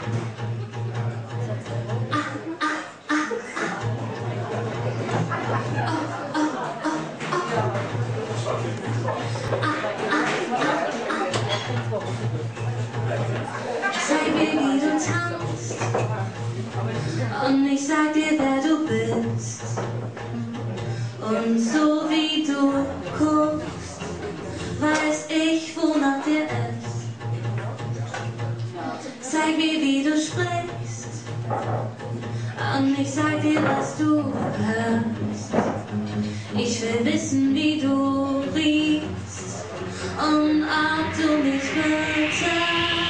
Zeig mir, wie du tanzt, und ich sag dir, wer du bist. Und so wie du guckst, weiß ich, wonach dir ist. Zeig mir, wie du sprichst, und ich sag dir, was du hörst. Ich will wissen, wie du riechst und ob du mich bezahlst.